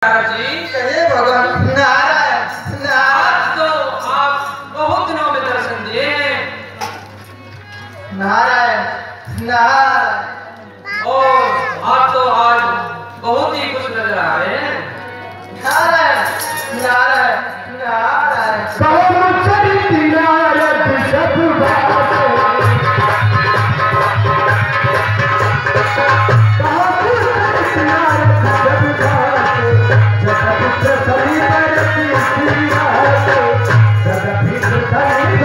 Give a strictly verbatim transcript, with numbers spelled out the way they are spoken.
जी कहे भगवान नारायण नारायण। तो आप बहुत दिनों में दर्शन दिए नारायण नारायण। और आप तो आज बहुत ही खुश नजर आ रहे हैं नारायण नारायण नारायण। Thank you.